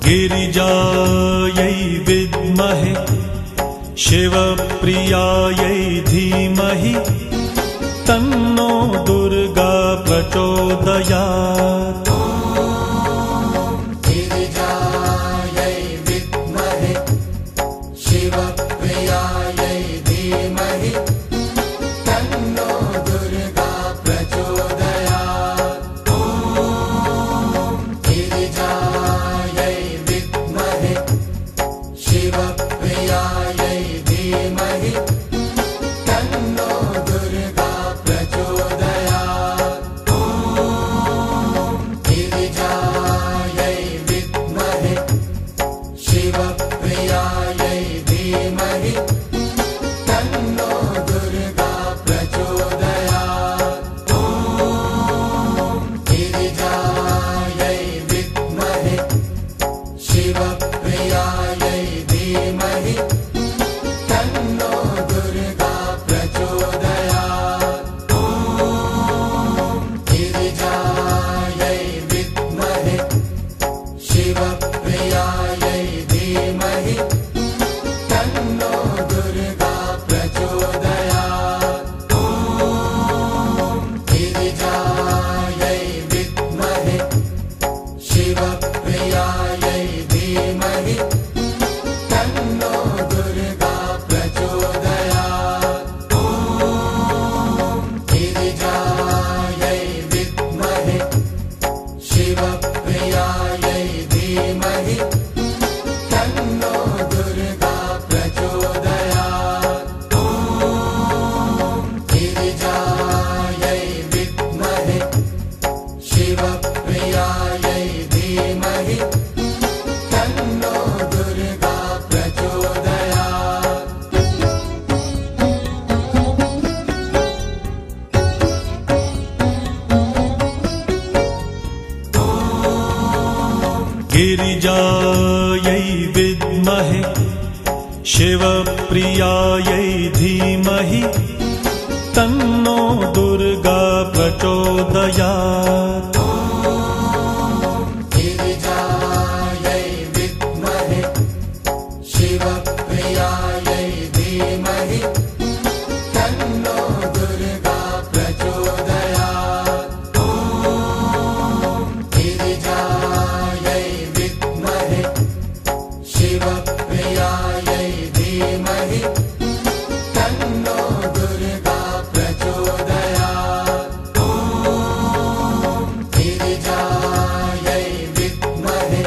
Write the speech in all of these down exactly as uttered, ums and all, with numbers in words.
गिरिजायै विद्महे शिवप्रियायै धीमहि तन्नो दुर्गा प्रचोदयात्। गिरिजायै विद्महे शिवप्रियायै धीमहि तन्नो दुर्गा प्रचोदयात्। गिरिजायै विद्महे शिवप्रियायै धीमहि तन्नो दुर्गा प्रचोदयात्। गिरिजायै विद्महे शिवप्रियायै धीमहि तन्नो दुर्गा प्रचोदयात्। गिरिजायै विद्महे शिवप्रियायै धीमहि तन्नो दुर्गा प्रचोदयात्। गिरिजायै विद्महे शिवप्रियायै धीमहि तन्नो दुर्गा प्रचोदयात्। गिरिजायै विद्महे शिवप्रियायै धीमहि तन्नो दुर्गा प्रचोदयात्। गिरिजायै विद्महे शिवप्रियायै धीमहि तन्नो दुर्गा प्रचोदयात्। गिरिजायै विद्महे शिवप्रियायै धीमहि तन्नो दुर्गा प्रचोदयात्। गिरिजायै विद्महे शिवप्रियायै धीमहि तन्नो दुर्गा प्रचोदयात्। गिरिजायै विद्महे शिवप्रियायै धीमहि तन्नो दुर्गा प्रचोदयात्। गिरिजायै विद्महे शिवप्रियायै धीमहि तन्नो दुर्गा प्रचोदयात्। गिरिजायै विद्महे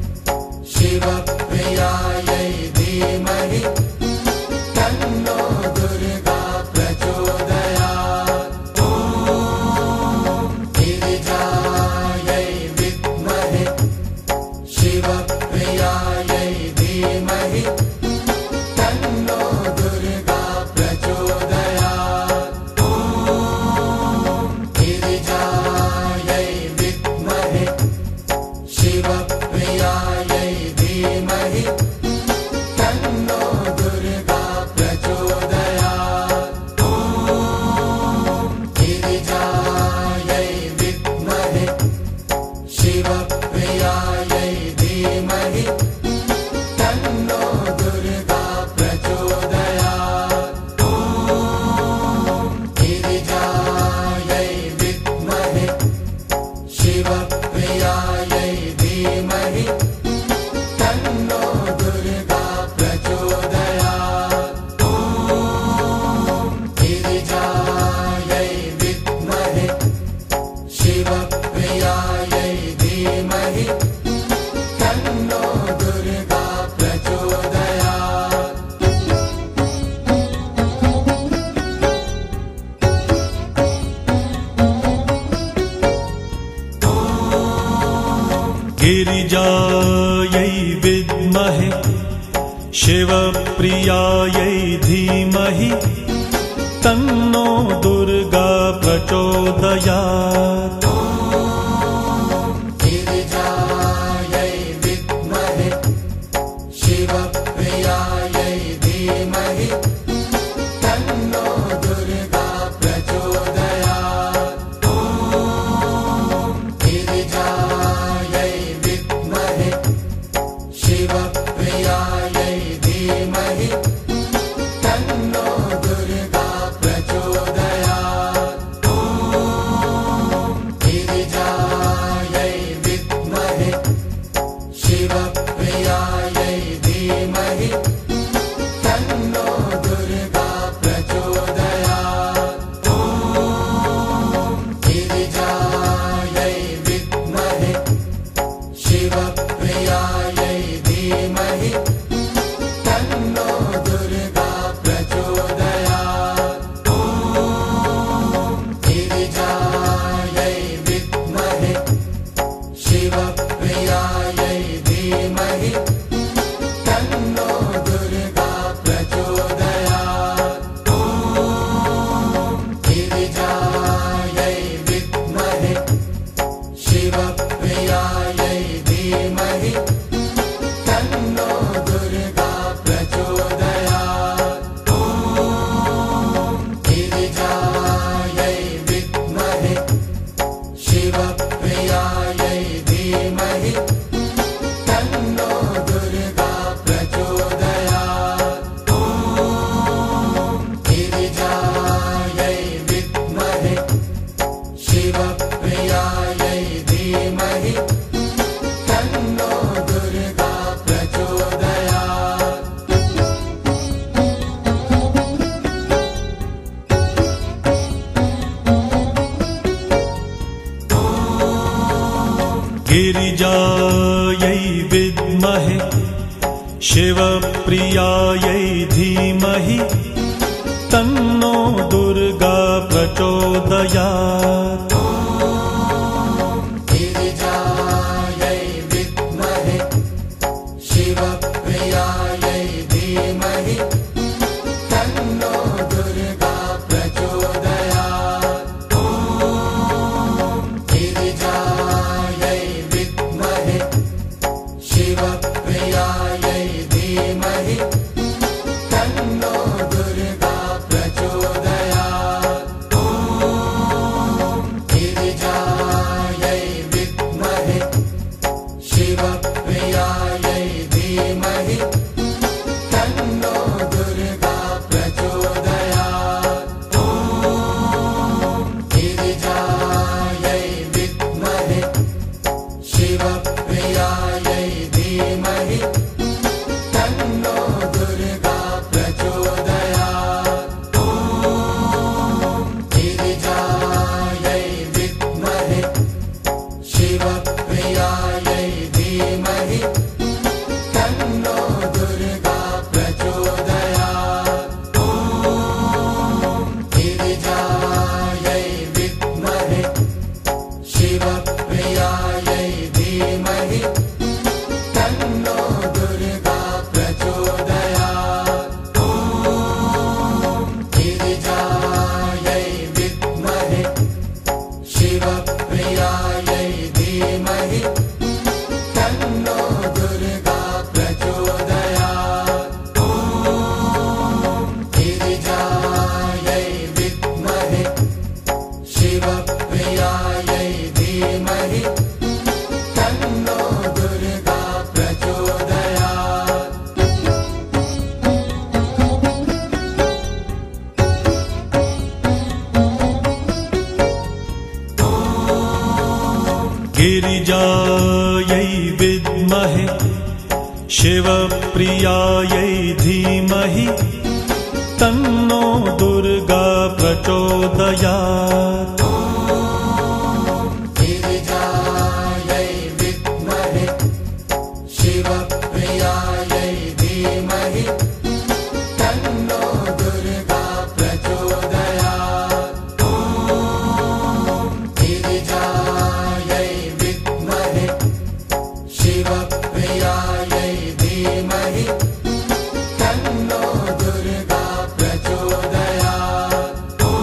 शिवप्रियायै धीमहि तन्नो दुर्गा प्रचोदयात्। गिरिजायै विद्महे शिवप्रियायै धीमहि तन्नो दुर्गा प्रचोदयात्। गिरिजायै विद्महे शिवप्रियायै धीमहि तन्नो दुर्गा प्रचोदयात्। गिरिजायै विद्महे शिवप्रियायै धीमहि तन्नो दुर्गा प्रचोदयात्। गिरिजायै विद्महे शिवप्रियायै धीमहि तन्नो दुर्गा प्रचोदयात्। गिरिजायै विद्महे शिवप्रियायै धीमहि तन्नो दुर्गा प्रचोदयात्। गिरिजायै विद्महे शिवप्रियायै धीमहि तन्नो दुर्गा प्रचोदयात्। गिरिजायै विद्महे शिवप्रियायै धीमहि तन्नो दुर्गा प्रचोदयात्। गिरिजायै विद्महे धीमहि तन्नो दुर्गा प्रचोदयात्। ॐ गिरिजायै विद्महे शिवप्रियायै धीमहि तन्नो दुर्गा प्रचोदयात्। ॐ गिरिजायै विद्महे शिवप्रियायै धीमहि तन्नो दुर्गा प्रचोदयात्। ॐ गिरिजायै विद्महे शिवप्रियायै धीमहि तन्नो दुर्गा प्रचोदयात्। ॐ गिरिजायै विद्महे शिवप्रियायै धीमहि तन्नो दुर्गा प्रचोदयात्। गिरिजायै विद्महे शिवप्रियायै धीमहि तन्नो दुर्गा प्रचोदयात्। गिरिजायै विद्महे शिवप्रियायै धीमहि तन्नो दुर्गा प्रचोदयात्। ॐ गिरिजायै विद्महे शिवप्रियायै धीमहि तन्नो दुर्गा प्रचोदयात्। ॐ गिरिजायै विद्महे शिवप्रियायै धीमहि तन्नो दुर्गा प्रचोदयात्। ॐ गिरिजायै विद्महे शिवप्रियायै धीमहि तन्नो दुर्गा प्रचोदयात्। ॐ गिरिजायै विद्महे शिवप्रियायै धीमहि तन्नो दुर्गा प्रचोदयात्। ॐ गिरिजायै विद्महे शिवप्रियायै धीमहि तन्नो दुर्गा प्रचोदयात्। ॐ गिरिजायै विद्महे शिवप्रियायै धीमहि तन्नो दुर्गा प्रचोदयात्। ॐ गिरिजायै विद्महे शिवप्रियायै धीमहि तन्नो दुर्गा प्रचोदयात्। गिरिजायै विद्महे शिवप्रियायै धीमहि तन्नो दुर्गा प्रचोदयात्। गिरिजायै विद्महे शिवप्रियायै धीमहि तन्नो दुर्गा प्रचोदयात्। ॐ गिरिजायै विद्महे शिवप्रियायै धीमहि तन्नो दुर्गा प्रचोदयात्। ॐ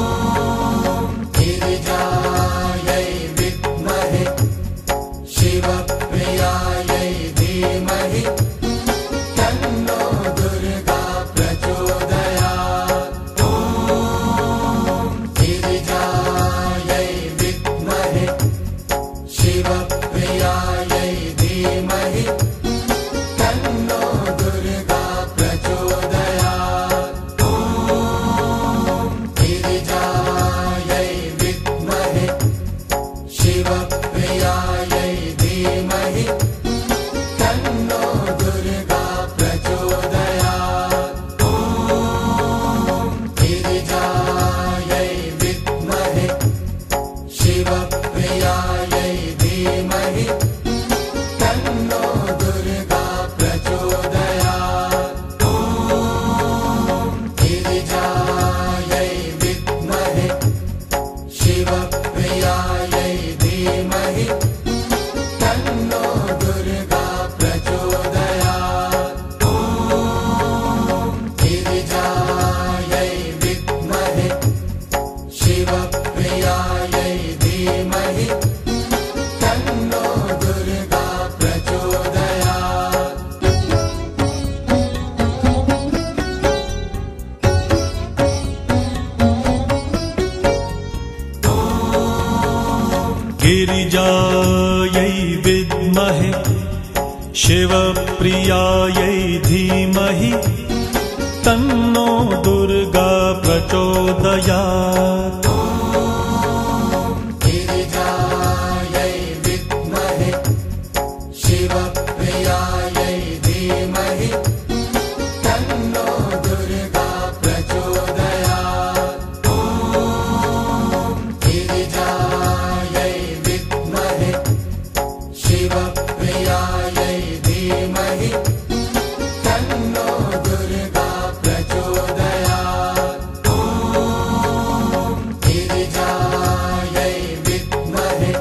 गिरिजायै विद्महे शिवप्रियायै धीमहि तन्नो दुर्गा प्रचोदयात्। ॐ गिरिजायै विद्महे शिवप्रियायै धीमहि तन्नो दुर्गा प्रचोदयात्। ॐ गिरिजायै विद्महे शिवप्रियायै धीमहि तन्नो दुर्गा प्रचोदयात्। ॐ गिरिजायै विद्महे शिवप्रियायै धीमहि तन्नो दुर्गा प्रचोदयात्। शिवप्रियायै धीमहि तन्नो दुर्गा प्रचोदयात्। गिरिजायै विद्महे शिवप्रियायै धीमहि तन्नो दुर्गा प्रचोदयात्। गिरिजायै विद्महे शिवप्रियायै धीमहि तन्नो दुर्गा प्रचोदयात्। गिरिजायै विद्महे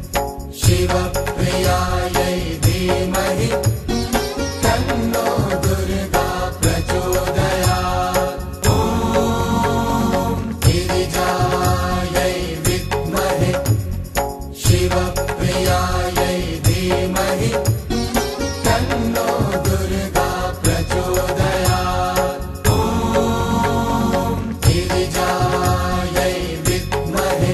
शिवप्रियायै धीमहि तन्नो दुर्गा प्रचोदयात्। गिरिजायै विद्महे शिवप्रियायै धीमहि तन्नो दुर्गा प्रचोदयात्। गिरिजायै विद्महे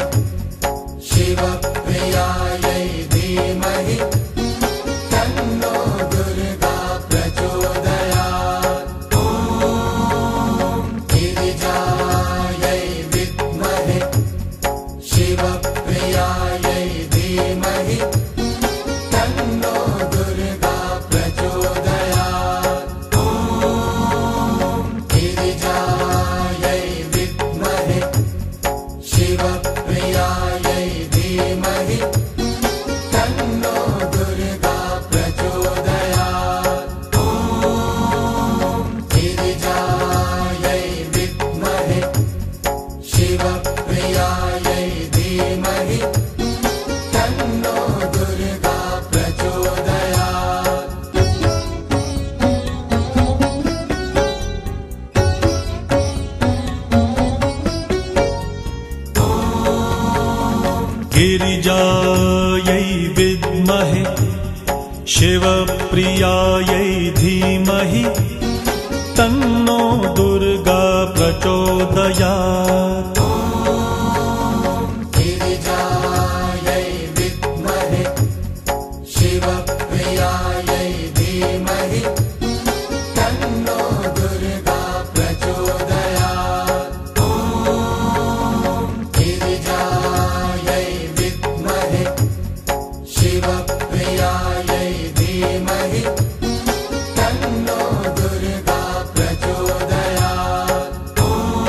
शिवप्रियायै धीमहि तन्नो दुर्गा प्रचोदयात्। गिरिजायै विद्महे शिवप्रियायै धीमहि तन्नो दुर्गा प्रचोदयात्। गिरिजायै विद्महे शिवप्रियायै धीमहि तन्नो दुर्गा प्रचोदयात्। गिरिजायै विद्महे शिवप्रियायै धीमहि तन्नो दुर्गा प्रचोदयात्। गिरिजायै विद्महे शिवप्रियायै धीमहि तन्नो दुर्गा प्रचोदयात्। गिरिजायै विद्महे शिवप्रियायै धीमहि तन्नो दुर्गा प्रचोदयात्। गिरिजायै विद्महे शिवप्रियायै धीमहि तन्नो दुर्गा प्रचोदयात्।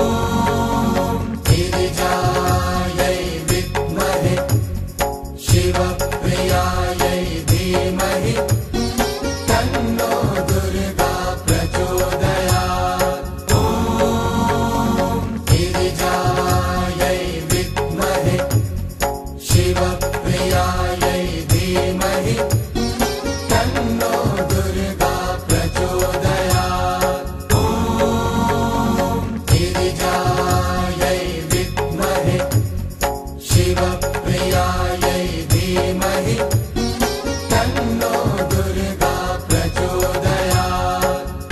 गिरिजायै विद्महे शिवप्रियायै धीमहि तन्नो दुर्गा प्रचोदयात्। गिरिजायै विद्महे शिवप्रियायै धीमहि तन्नो दुर्गा प्रचोदयात्। गिरिजायै विद्महे शिवप्रियायै धीमहि तन्नो दुर्गा प्रचोदयात्।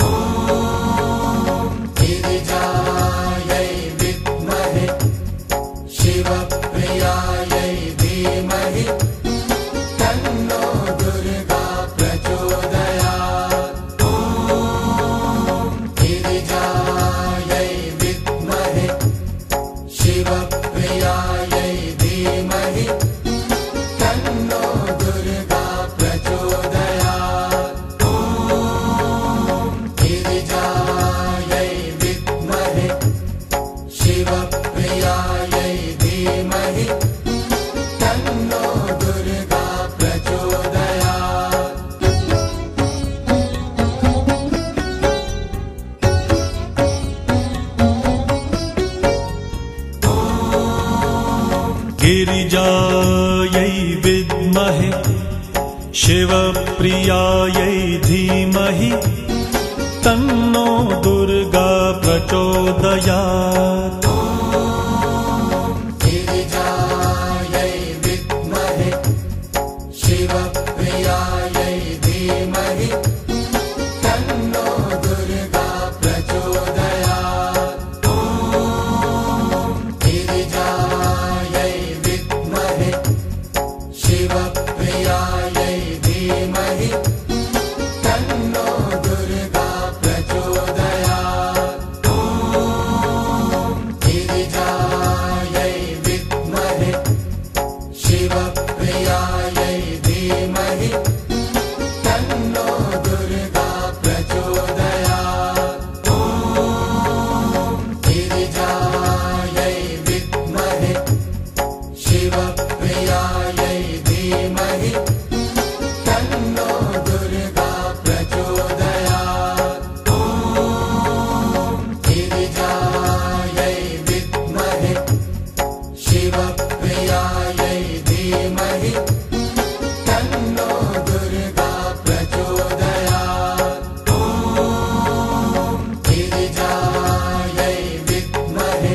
गिरिजायै विद्महे शिवप्रियायै धीमहि तन्नो दुर्गा प्रचोदयात्। गिरिजायै विद्महे शिवप्रियायै धीमहि तन्नो दुर्गा प्रचोदयात्। गिरिजायै विद्महे शिवप्रियायै धीमहि तन्नो दुर्गा प्रचोदयात्। गिरिजायै विद्महे शिवप्रियायै धीमहि तन्नो दुर्गा प्रचोदयात्। गिरिजायै विद्महे शिवप्रियायै धीमहि तन्नो दुर्गा प्रचोदयात्। गिरिजायै विद्महे शिवप्रियायै धीमहि धीमहि तन्नो दुर्गा प्रचोदयात्। ॐ गिरिजायै विद्महे शिवप्रियायै धीमहि तन्नो दुर्गा प्रचोदयात्। ॐ गिरिजायै विद्महे शिवप्रियायै धीमहि तन्नो दुर्गा प्रचोदयात्। ॐ गिरिजायै विद्महे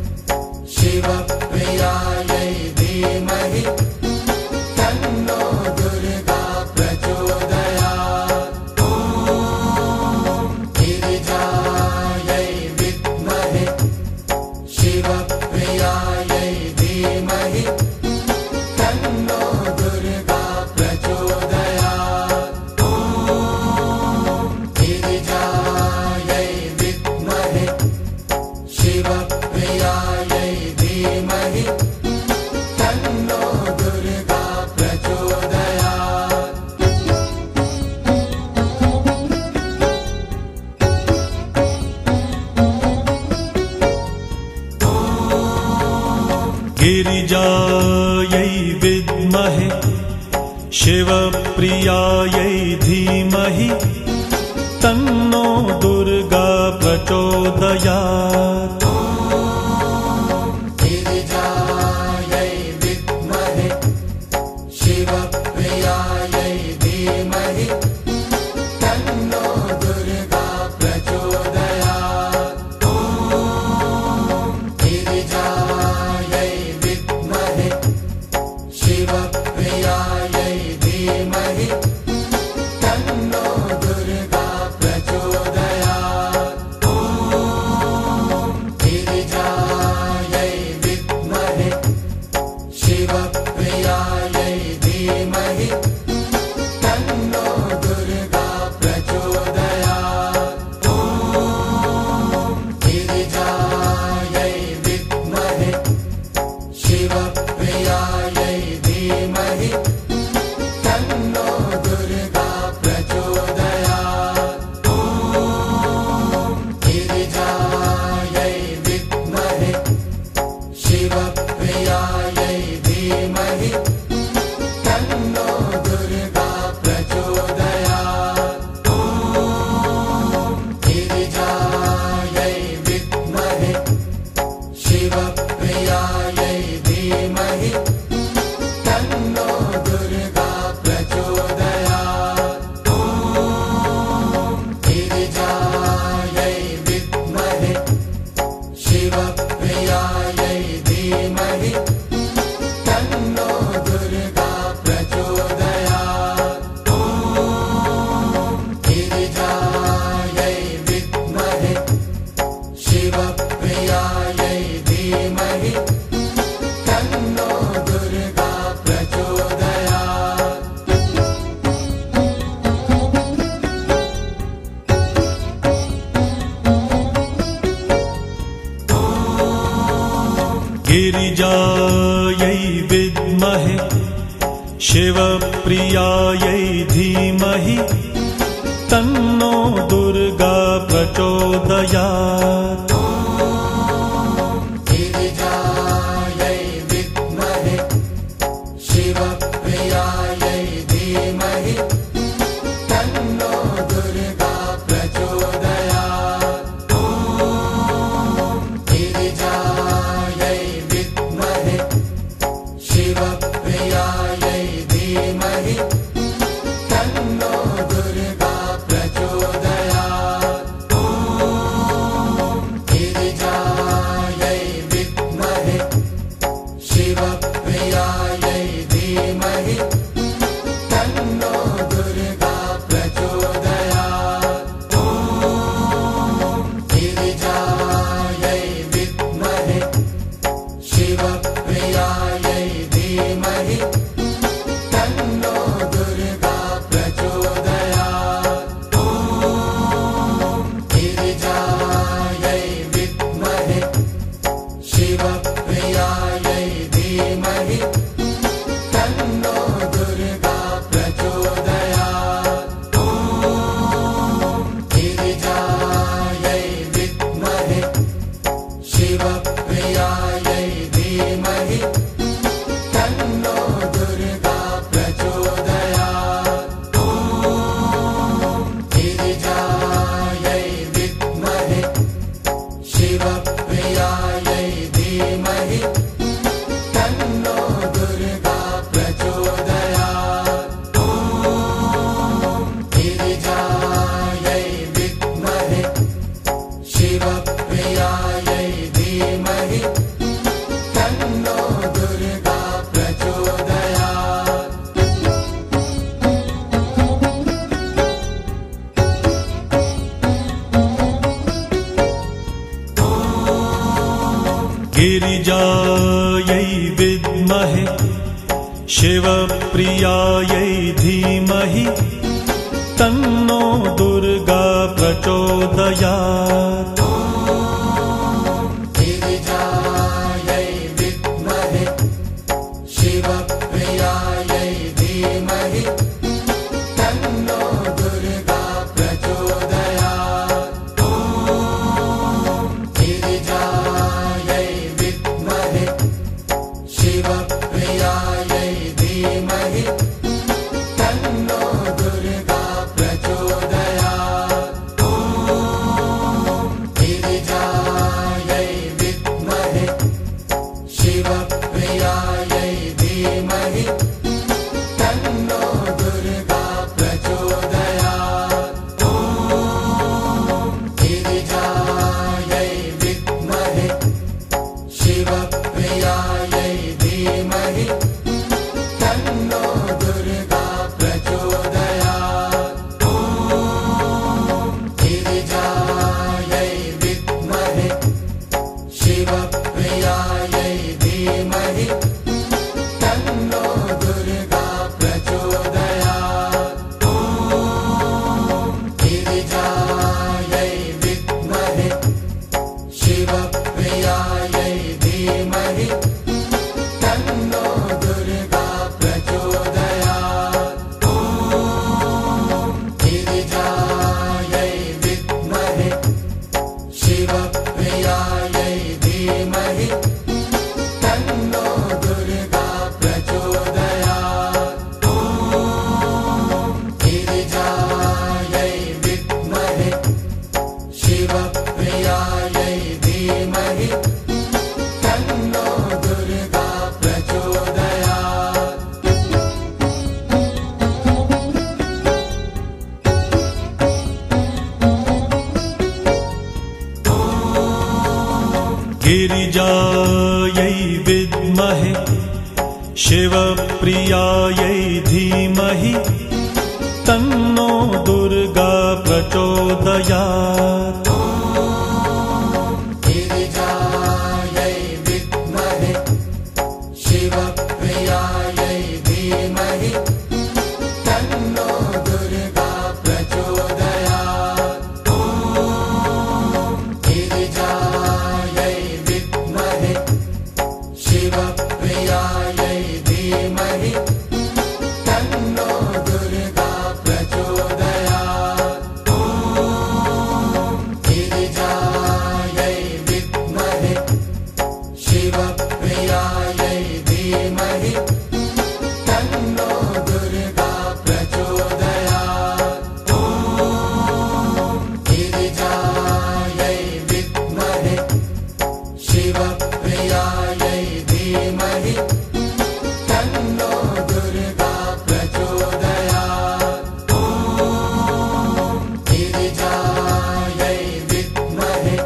शिवप्रियायै धीमहि तन्नो दुर्गा प्रचोदयात्। ॐ गिरिजायै विद्महे शिवप्रियायै धीमहि तन्नो दुर्गा प्रचोदयात्। ॐ गिरिजायै विद्महे शिवप्रियायै धीमहि तन्नो दुर्गा प्रचोदयात्। गिरिजायै विद्महे शिवप्रियायै धीमहि तन्नो दुर्गा प्रचोदयात्। गिरिजायै विद्महे शिवप्रियायै धीमहि तन्नो दुर्गा प्रचोदयात्। ॐ गिरिजायै विद्महे शिवप्रियायै धीमहि तन्नो दुर्गा प्रचोदयात्। ॐ गिरिजायै विद्महे शिवप्रियायै धीमहि तन्नो दुर्गा प्रचोदयात्। ॐ गिरिजायै विद्महे शिवप्रियायै धीमहि तन्नो दुर्गा प्रचोदयात्। ॐ गिरिजायै विद्महे शिवप्रियायै धीमहि तन्नो दुर्गा प्रचोदयात्। ॐ गिरिजायै विद्महे शिवप्रियायै धीमहि तन्नो दुर्गा प्रचोदयात्। ॐ गिरिजायै विद्महे शिवप्रियायै धीमहि तन्नो दुर्गा प्रचोदयात्। ॐ गिरिजायै विद्महे शिवप्रियायै धीमहि तन्नो दुर्गा प्रचोदयात्। गिरिजायै विद्महे शिवप्रियायै धीमहि तन्नो दुर्गा प्रचोदयात्। गिरिजायै विद्महे शिवप्रियायै धीमहि तन्नो दुर्गा प्रचोदयात्। ॐ गिरिजायै विद्महे शिवप्रियायै धीमहि तन्नो दुर्गा प्रचोदयात्। ॐ गिरिजायै विद्महे शिवप्रियायै धीमहि तन्नो दुर्गा प्रचोदयात्। गिरिजायै विद्महे शिवप्रियायै धीमहि तन्नो दुर्गा प्रचोदयात्। गिरिजायै विद्महे शिवप्रियायै धीमहि तन्नो दुर्गा प्रचोदयात्। गिरिजायै विद्महे शिवप्रियायै धीमहि तन्नो दुर्गा प्रचोदयात्। गिरिजायै विद्महे शिवप्रियायै धीमहि तन्नो दुर्गा प्रचोदयात्। गिरिजायै विद्महे शिवप्रियायै धीमहि तन्नो दुर्गा प्रचोदयात्। गिरिजायै विद्महे शिवप्रियायै धीमहि तन्नो दुर्गा प्रचोदयात्। गिरिजायै विद्महे शिवप्रियायै धीमहि तन्नो दुर्गा प्रचोदयात्। गिरिजायै विद्महे शिवप्रियायै धीमहि तन्नो दुर्गा प्रचोदयात्। गिरिजायै विद्महे शिवप्रियायै धीमहि तन्नो दुर्गा प्रचोदयात्। गिरिजायै विद्महे शिवप्रियायै धीमहि तन्नो दुर्गा प्रचोदयात्। गिरिजायै विद्महे शिवप्रियायै धीमहि तन्नो दुर्गा प्रचोदयात्। गिरिजायै विद्महे शिवप्रियायै धीमहि तन्नो दुर्गा प्रचोदयात्। गिरिजायै विद्महे शिवप्रियायै धीमहि तन्नो दुर्गा प्रचोदयात्। गिरिजायै विद्महे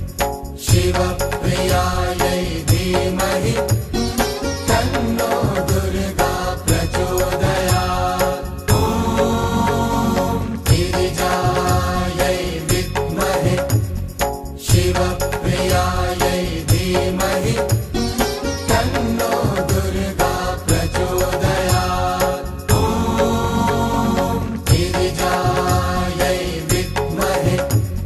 शिवप्रियायै धीमहि तन्नो दुर्गा प्रचोदयात्। गिरिजायै विद्महे शिवप्रियायै धीमहि तन्नो दुर्गा प्रचोदयात्। गिरिजायै विद्महे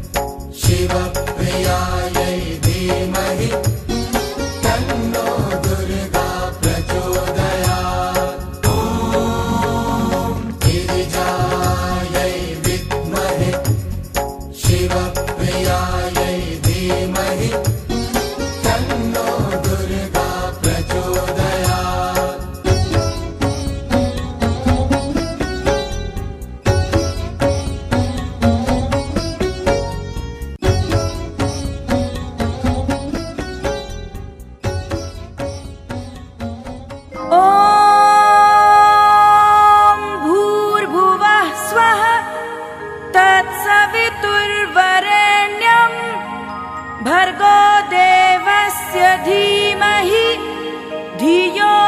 शिवप्रियायै धीमहि तन्नो दुर्गा प्रचोदयात्। गिरिजायै विद्महे शिवप्रियायै धीमहि तन्नो दुर्गा प्रचोदयात्। ॐ भूर्भुवः स्वः तत्सवितुर्वरेण्यं भर्गो देवस्य धीमहि धियो